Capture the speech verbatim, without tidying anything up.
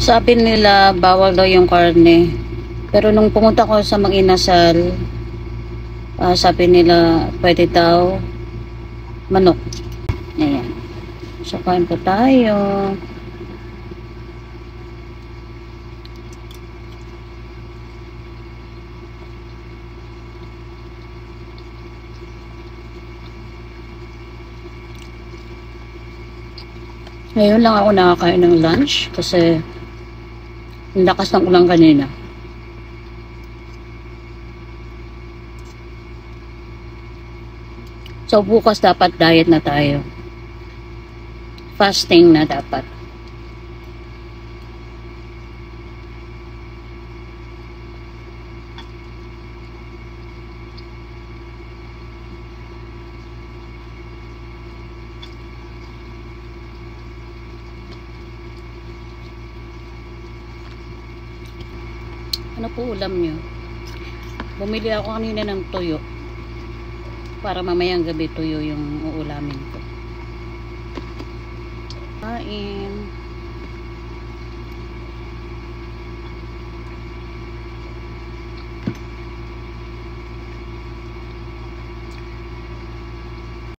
Sabi nila bawal daw yung karne. Pero nung pumunta ko sa Mag-Inasal, uh, sabi nila pwede daw manok. Ayan. So kain po tayo. Ngayon lang ako nakakain ng lunch kasi ang lakas ng ulan kanina. So bukas dapat diet na tayo. Fasting na dapat. Ano po ulam nyo? Bumili ako kanina ng tuyo. Para mamayang gabi tuyo yung uulamin ko. Kain.